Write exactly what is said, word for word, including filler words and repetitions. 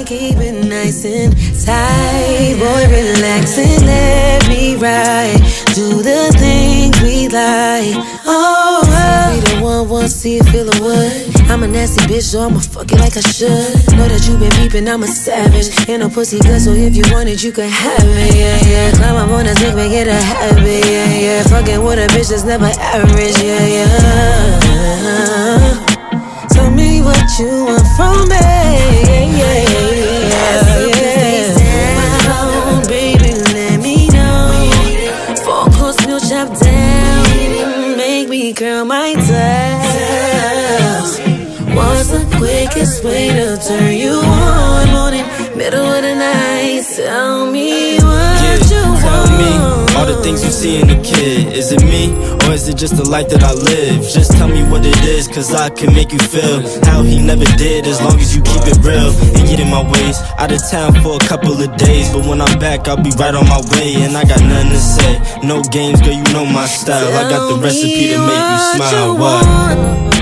keep it nice and tight. Boy, relax and let me ride. Do the things we like. Oh, oh. We the one, one, see it, feel the wood. I'm a nasty bitch, so I'ma fuck it like I should. Know that you been peeping, I'm a savage. Ain't no pussy good, so if you want it, you can have it, yeah, yeah. Climb up on a dick, make it a habit, yeah, yeah. Fucking with a bitch that's never average, yeah, yeah. Tell me what you want from me, yeah, yeah, yeah, yeah. Down, baby, let me know. Four course meal chopped down. Make me curl my toes. What's the quickest way to turn you on? Morning, middle of the night. Tell me what yeah, you tell want. me all the things you see in the kid. Is it me, or is it just the life that I live? Just tell me what it is, cause I can make you feel how he never did, as long as you keep it real and get in my ways. Out of town for a couple of days, but when I'm back, I'll be right on my way. And I got nothing to say, no games, girl, you know my style. I got the recipe to make you smile. What?